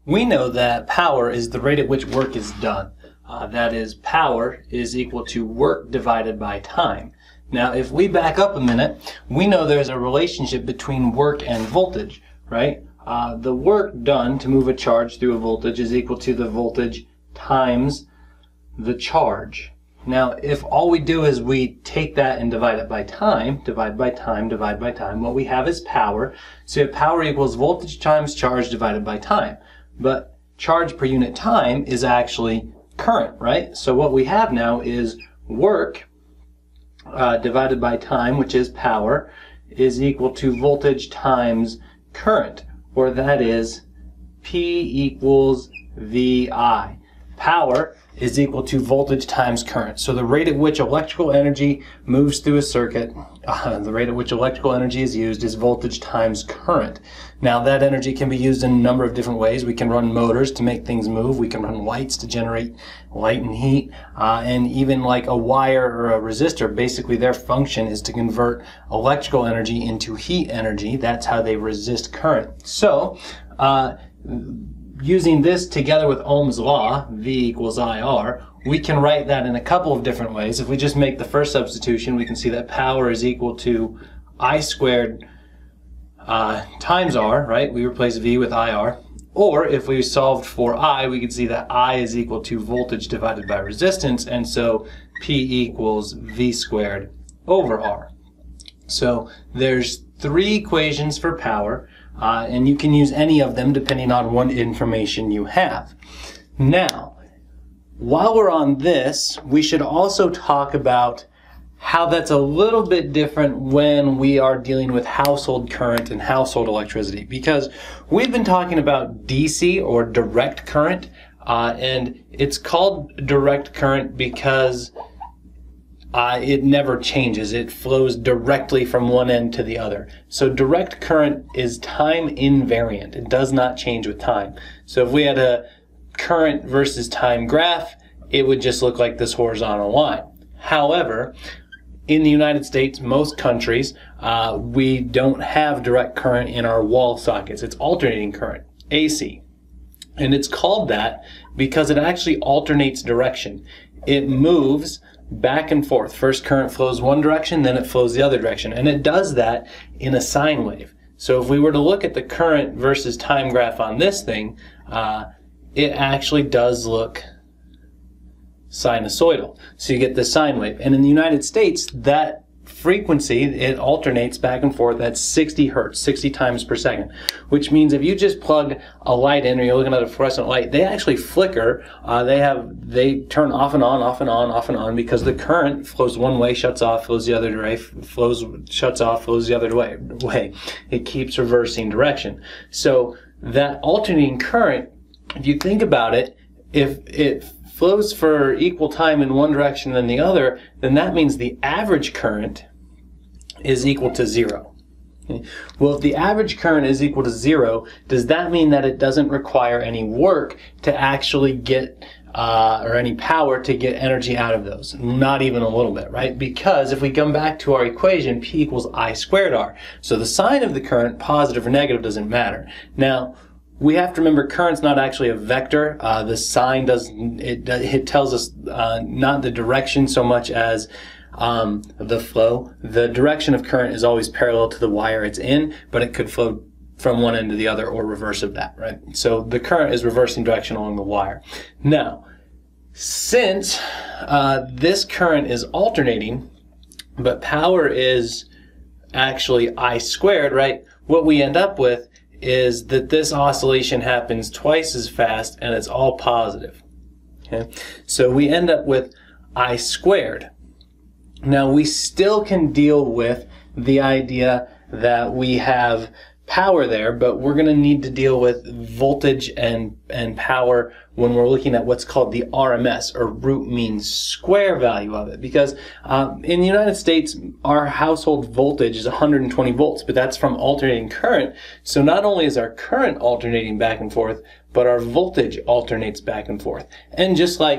We know that power is the rate at which work is done. That is, power is equal to work divided by time. Now, if we back up a minute, we know there's a relationship between work and voltage, right? The work done to move a charge through a voltage is equal to the voltage times the charge. Now, if all we do is we take that and divide it by time, divide by time, divide by time, what we have is power. So you have power equals voltage times charge divided by time. But charge per unit time is actually current, right? So what we have now is work divided by time, which is power, is equal to voltage times current, or that is P equals VI. Power is equal to voltage times current. So the rate at which electrical energy moves through a circuit, the rate at which electrical energy is used is voltage times current. Now that energy can be used in a number of different ways. We can run motors to make things move. We can run lights to generate light and heat. And even like a wire or a resistor, basically their function is to convert electrical energy into heat energy. That's how they resist current. So, using this together with Ohm's law, V equals IR, we can write that in a couple of different ways. If we just make the first substitution, we can see that power is equal to I squared times R, right? We replace V with IR. Or if we solved for I, we can see that I is equal to voltage divided by resistance, and so P equals V squared over R. So there's three equations for power. And you can use any of them depending on what information you have. Now, while we're on this, we should also talk about how that's a little bit different when we are dealing with household current and household electricity. Because we've been talking about DC, or direct current, and it's called direct current because it never changes. It flows directly from one end to the other. So direct current is time invariant. It does not change with time. So if we had a current versus time graph, it would just look like this horizontal line. However, in the United States, most countries, we don't have direct current in our wall sockets. It's alternating current, AC. And it's called that because it actually alternates direction. It moves back and forth. First current flows one direction, then it flows the other direction. And it does that in a sine wave. So if we were to look at the current versus time graph on this thing, it actually does look sinusoidal. So you get the sine wave. And in the United States, that frequency, it alternates back and forth at 60 hertz, 60 times per second, which means if you just plug a light in, or you're looking at a fluorescent light, they actually flicker. They turn off and on, off and on, off and on, because the current flows one way, shuts off, flows the other way, shuts off, flows the other way. It keeps reversing direction. So that alternating current, if you think about it, if it flows for equal time in one direction than the other, then that means the average current is equal to zero. Okay? Well, if the average current is equal to zero, does that mean that it doesn't require any work to actually get, or any power to get energy out of those? Not even a little bit, right? Because if we come back to our equation, P equals I squared R. So the sign of the current, positive or negative, doesn't matter. Now, we have to remember current's not actually a vector. The sign doesn't, it tells us not the direction so much as the flow. The direction of current is always parallel to the wire it's in, but it could flow from one end to the other or reverse of that, right? So the current is reversing direction along the wire. Now, since this current is alternating, but power is actually I squared, right? What we end up with is that this oscillation happens twice as fast, and it's all positive. Okay? So we end up with I squared. Now we still can deal with the idea that we have power there, but we're going to need to deal with voltage and power when we're looking at what's called the RMS, or root mean square value of it. Because in the United States, our household voltage is 120 volts, but that's from alternating current. So not only is our current alternating back and forth, but our voltage alternates back and forth. And just like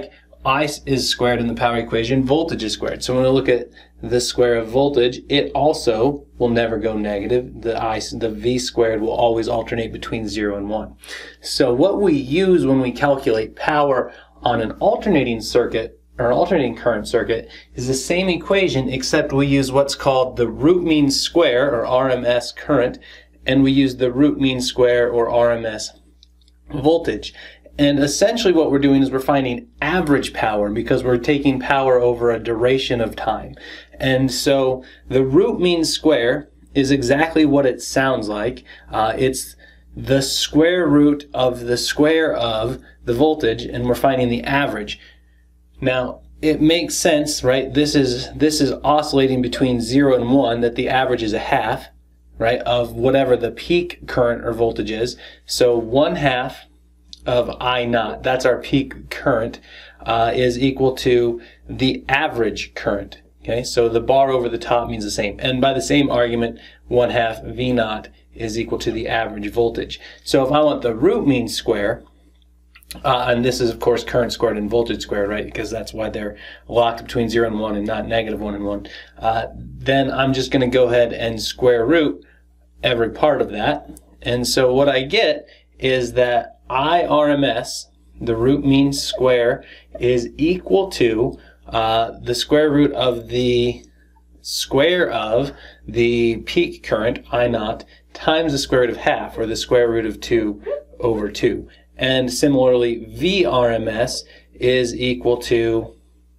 I is squared in the power equation, voltage is squared. So when we look at the square of voltage, it also will never go negative. The V squared will always alternate between 0 and 1. So what we use when we calculate power on an alternating circuit, or alternating current circuit, is the same equation, except we use what's called the root mean square, or RMS current, and we use the root mean square, or RMS voltage. And essentially what we're doing is we're finding average power, because we're taking power over a duration of time. And so the root mean square is exactly what it sounds like. It's the square root of the square of the voltage, and we're finding the average. Now, it makes sense, right? This is oscillating between 0 and 1, that the average is a half, right, of whatever the peak current or voltage is. So 1/2 of I naught, that's our peak current, is equal to the average current. Okay, so the bar over the top means the same. And by the same argument, 1/2 V naught is equal to the average voltage. So if I want the root mean square, and this is of course current squared and voltage squared, right, because that's why they're locked between 0 and 1 and not negative 1 and 1, then I'm just going to go ahead and square root every part of that. And so what I get is that IRMS, the root mean square, is equal to the square root of the square of the peak current, I naught, times the square root of half, or the square root of 2 over 2. And similarly, VRMS is equal to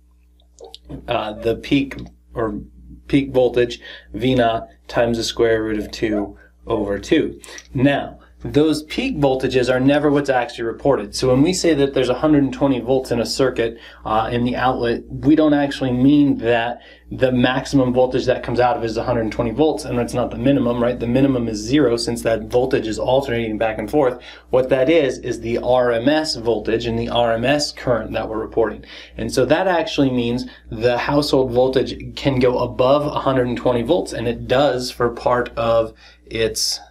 the peak, or peak voltage, V naught, times the square root of 2 over 2. Now, those peak voltages are never what's actually reported. So when we say that there's 120 volts in a circuit in the outlet, we don't actually mean that the maximum voltage that comes out of it is 120 volts, and it's not the minimum, right? The minimum is 0, since that voltage is alternating back and forth. What that is the RMS voltage and the RMS current that we're reporting. And so that actually means the household voltage can go above 120 volts, and it does for part of its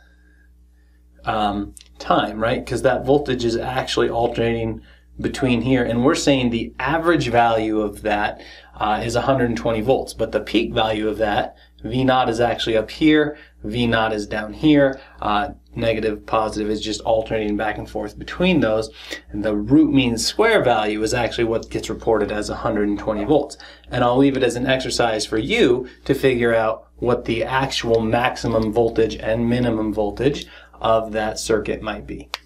time, right? Because that voltage is actually alternating between here, and we're saying the average value of that is 120 volts, but the peak value of that, V naught, is actually up here, V naught is down here, negative, positive is just alternating back and forth between those, and the root mean square value is actually what gets reported as 120 volts. And I'll leave it as an exercise for you to figure out what the actual maximum voltage and minimum voltage of that circuit might be.